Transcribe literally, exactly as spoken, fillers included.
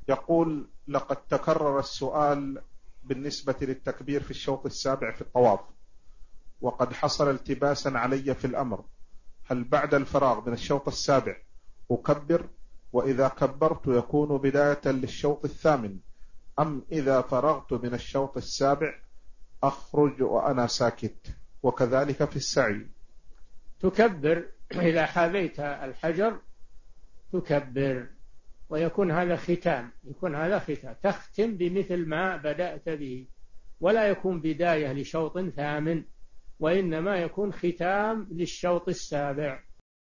يقول: لقد تكرر السؤال بالنسبة للتكبير في الشوط السابع في الطواف، وقد حصل التباسا علي في الأمر، هل بعد الفراغ من الشوط السابع أكبر؟ وإذا كبرت يكون بداية للشوط الثامن، أم إذا فرغت من الشوط السابع أخرج وأنا ساكت؟ وكذلك في السعي. تكبر إذا حاذيت الحجر، تكبر، ويكون هذا ختام، يكون هذا ختام، تختم بمثل ما بدأت به، ولا يكون بداية لشوط ثامن، وإنما يكون ختام للشوط السابع.